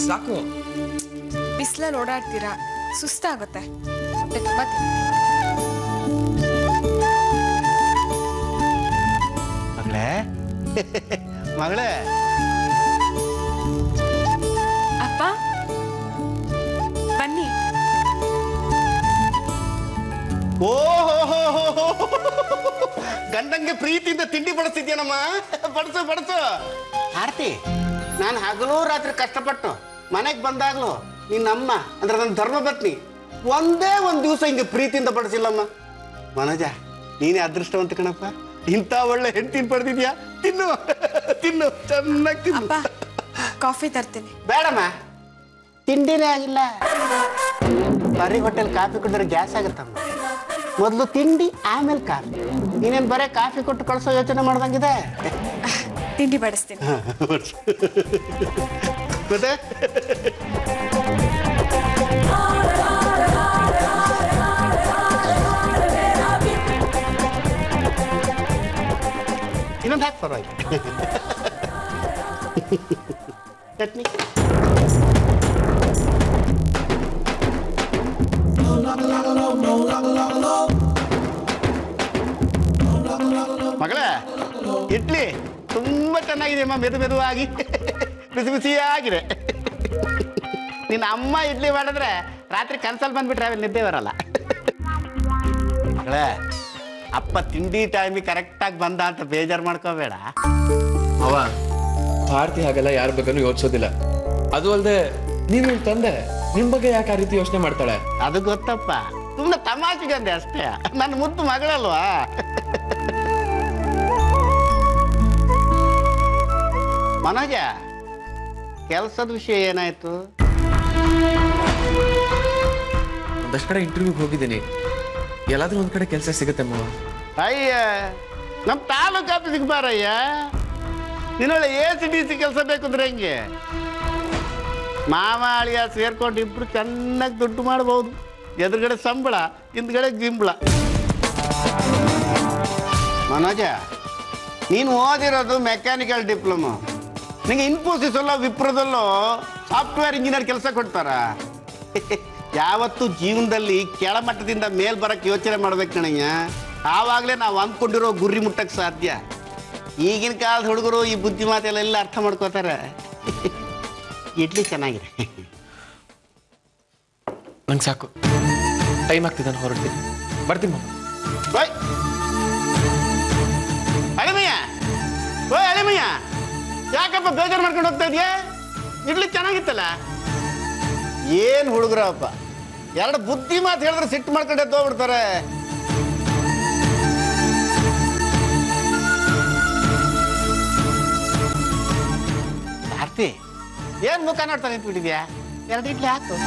ಸಾಕು. ಬಿಸಿಲಲ್ಲಿ ಓಡಾಡ್ತೀರಾ, ಸುಸ್ತಾಗುತ್ತೆ. ಮಗಳೇ ಮಗಳೇ. ಅಪ್ಪ ಬನ್ನಿ. ಓಹೋ, ಗಂಡಂಗೆ ಪ್ರೀತಿಯಿಂದ ತಿಂಡಿ ಬಡಿಸ್ತಿದ್ಯಾನಮ್ಮ. ಬಡಿಸು ಬಡಿಸು. ಆರ್ತಿ, ನಾನು ಹಗಲು ರಾತ್ರಿ ಕಷ್ಟಪಟ್ಟು ಮನೆಗೆ ಬಂದಾಗ್ಲೂ ನಿನ್ನಮ್ಮ ಅಂದ್ರೆ ನನ್ನ ಧರ್ಮಪತ್ನಿ ಒಂದೇ ಒಂದು ದಿವಸ ಹಿಂಗೆ ಪ್ರೀತಿಯಿಂದ ಬಡಿಸಿಲ್ಲಮ್ಮ. ಮನೋಜ, ನೀನೇ ಅದೃಷ್ಟವಂತ ಕಣಪ್ಪ. ಇಂಥ ಒಳ್ಳೆ ಹೆಂಡತಿನ ಪಡೆದಿದ್ಯಾ. ತಿನ್ನು ತಿನ್ನು, ಚೆನ್ನಾಗಿ ತಿನ್ನು. ಕಾಫಿ ತರ್ತೀನಿ. ಬೇಡಮ್ಮ, ತಿಂಡಿನೇ ಆಗಿಲ್ಲ. ಬರೀ ಹೋಟೆಲ್ ಕಾಫಿ ಕುಡಿದ್ರೆ ಗ್ಯಾಸ್ ಆಗುತ್ತಮ್ಮ. ಮೊದಲು ತಿಂಡಿ ಆಮೇಲೆ ಕಾಫಿ. ನೀನೇನು ಬರೀ ಕಾಫಿ ಕೊಟ್ಟು ಕಳಿಸೋ ಯೋಚನೆ ಮಾಡ್ದಂಗಿದೆ. ತಿಂಡಿ ಬಡಿಸ್ತೀನಿ. ಮತ್ತೆ ಇನ್ನೊಂದು ಹಾಕಿ ಪರವಾಗಿ ಚಟ್ನಿ. ಮಗಳೇ, ಇಡ್ಲಿ ತುಂಬಾ ಚೆನ್ನಾಗಿದೆಯಮ್ಮ. ಮೆದು ಮೆದುವಾಗಿ ಬಿಸಿ ಬಿಸಿಯಾಗಿದೆ. ನಿನ್ನ ಅಮ್ಮ ಇಡ್ಲಿ ಮಾಡಿದ್ರೆ ರಾತ್ರಿ ಕನ್ಸಲ್ಲಿ ಬಂದ್ಬಿಟ್ರೆ ಅವೆಲ್ಲ ನಿದ್ದೆ ಬರಲ್ಲ. ಮಗಳೇ, ಅಪ್ಪ ತಿಂಡಿ ಟೈಮಿಗೆ ಕರೆಕ್ಟಾಗಿ ಬಂದ ಅಂತ ಬೇಜಾರು ಮಾಡ್ಕೋಬೇಡ. ಅವ ಭಾರತಿ ಹಾಗೆಲ್ಲ ಯಾರ ಬಗ್ಗೆನೂ ಯೋಚಿಸೋದಿಲ್ಲ. ಅದು ಅಲ್ಲದೆ ನೀನು ತಂದೆ, ನಿಮ್ ಬಗ್ಗೆ ಯಾಕೆ ಆ ರೀತಿ ಯೋಚನೆ ಮಾಡ್ತಾಳೆ? ಅದು ಗೊತ್ತಪ್ಪ, ಸುಮ್ಮನೆ ತಮಾಷೆಗೆ ಅಂದೆ ಅಷ್ಟೇ. ನನ್ನ ಮುದ್ದು ಮಗಳಲ್ವಾ. ಮನೋಜ, ಕೆಲಸದ ವಿಷಯ ಏನಾಯ್ತು? ಒಂದಷ್ಟು ಕಡೆ ಇಂಟರ್ವ್ಯೂಗೆ ಹೋಗಿದ್ದೀನಿ. ಎಲ್ಲಾದ್ರೂ ಒಂದ್ ಕಡೆ ಕೆಲಸ ಸಿಗುತ್ತೆ ಮಾವ. ಅಯ್ಯ, ನಮ್ಮ ತಾಲೂಕು ಆಫೀಸಿಗೆ ಬಾರಯ್ಯ. ನಿನ್ನೊಳ್ಳೆ ACDC ಕೆಲಸ ಬೇಕಂದ್ರೆ ಹೆಂಗೆ? ಮಾವ ಅಳಿಯ ಸೇರ್ಕೊಂಡು ಇಬ್ರು ಚೆನ್ನಾಗಿ ದುಡ್ಡು ಮಾಡ್ಬೋದು. ಎದುರುಗಡೆ ಸಂಬಳ, ಹಿಂದ್ಗಡೆ ಗಿಂಬಳ. ಮನೋಜ, ನೀನು ಓದಿರೋದು ಮೆಕ್ಯಾನಿಕಲ್ ಡಿಪ್ಲೊಮಾ. ನಿಂಗೆ ಇನ್ಫೋಸಿಸ್ ಅಲ್ಲೋ ವಿಪ್ರದಲ್ಲೋ ಸಾಫ್ಟ್ವೇರ್ ಇಂಜಿನಿಯರ್ ಕೆಲಸ ಕೊಡ್ತಾರ? ಯಾವತ್ತೂ ಜೀವನದಲ್ಲಿ ಕೆಳಮಟ್ಟದಿಂದ ಮೇಲ್ ಬರಕ್ಕೆ ಯೋಚನೆ ಮಾಡ್ಬೇಕು ಕಣಯ್ಯ. ಆವಾಗಲೇ ನಾವು ಅಂದ್ಕೊಂಡಿರೋ ಗುರಿ ಮುಟ್ಟಕ್ಕೆ ಸಾಧ್ಯ. ಈಗಿನ ಕಾಲದ ಹುಡುಗರು ಈ ಬುದ್ಧಿ ಮಾತೆಲ್ಲ ಅರ್ಥ ಮಾಡ್ಕೋತಾರೆ. ಇಡ್ಲಿ ಚೆನ್ನಾಗಿದೆ. ನಂಗೆ ಸಾಕು, ಟೈಮ್ ಆಗ್ತಿದೆ, ನಾನು ಹೊರಡ್ತೀನಿ. ಬರ್ತೀನಿ ಮಾಮ. ಓಯ್ ಅಳಿಮಯ್ಯ, ಓಯ್ ಅಳಿಮಯ್ಯ, ಯಾಕಪ್ಪ ಬೇಜಾರು ಮಾಡ್ಕೊಂಡು ಹೋಗ್ತಾ ಇದೆಯಾ? ಇಡ್ಲಿ ಚೆನ್ನಾಗಿತ್ತಲ್ಲ. ಏನು ಹುಡುಗರಪ್ಪ, ಎರಡು ಬುದ್ಧಿ ಮಾತು ಹೇಳಿದ್ರೆ ಸಿಟ್ಟು ಮಾಡ್ಕೊಂಡು ಎದ್ದೋಗ್ಬಿಡ್ತಾರೆ. ಆರ್ತಿ, ಏನು ಮುಖ ನೋಡ್ತಾ ನಿಂತ್ಬಿಟ್ಟಿದ್ಯಾ? ಎರಡು ಇಡ್ಲಿ ಹಾಕು.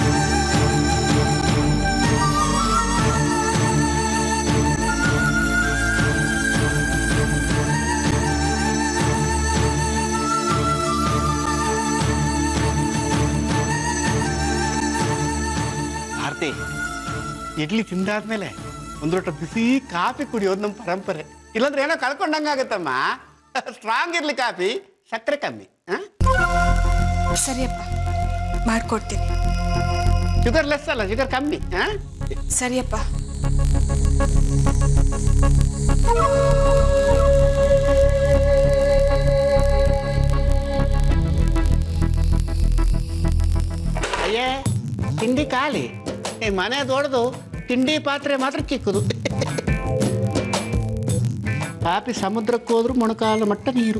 ಆರ್ತಿ, ಇಡ್ಲಿ ತಿಂದಾದ್ಮೇಲೆ ಒಂದು ಲೋಟ ಬಿಸಿ ಕಾಫಿ ಕುಡಿಯೋದು ನಮ್ಮ ಪರಂಪರೆ. ಇಲ್ಲಾಂದ್ರೆ ಏನೋ ಕಳ್ಕೊಂಡಂಗಾಗತ್ತಮ್ಮ. ಸ್ಟ್ರಾಂಗ್ ಇರ್ಲಿ ಕಾಫಿ, ಸಕ್ಕರೆ ಕಮ್ಮಿ. ಸರಿಯಪ್ಪ, ಮಾಡ್ಕೊಡ್ತೀನಿ. ಶುಗರ್ ಲೆಸ್ ಅಲ್ಲ, ಶುಗರ್ ಕಮ್ಮಿ. ಸರಿಯಪ್ಪ. ಅಯ್ಯೇ, ತಿಂಡಿ ಖಾಲಿ. ಮನೆ ದೊಡ್ಡದು, ತಿಂಡಿ ಪಾತ್ರೆ ಮಾತ್ರ ಚಿಕ್ಕದು. ಕಾಫಿ ಸಮುದ್ರಕ್ಕೆ ಹೋದ್ರು ಮೊಣಕಾಲ ಮಟ್ಟ ನೀರು.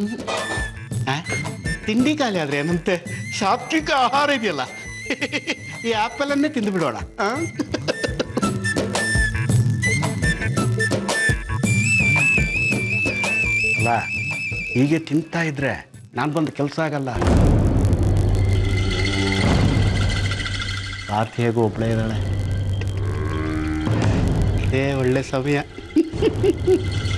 ತಿಂಡಿ ಖಾಲಿ ಆದ್ರೆ ಏನಂತೆ, ಸಾತ್ವಿಕ ಆಹಾರ ಇದೆಯಲ್ಲ, ಈ ಆಪಲನ್ನೇ ತಿಂದು ಬಿಡೋಣ. ಅಲ್ಲ, ಹೀಗೆ ತಿಂತಾ ಇದ್ರೆ ನಾನು ಬಂದು ಕೆಲಸ ಆಗಲ್ಲ. ಭಾರತಿ ಹೇಗೂ ಒಬ್ಬಳೇ ಇದ್ದಾಳೆ. ಇದೇ ಒಳ್ಳೆ ಸಮಯ.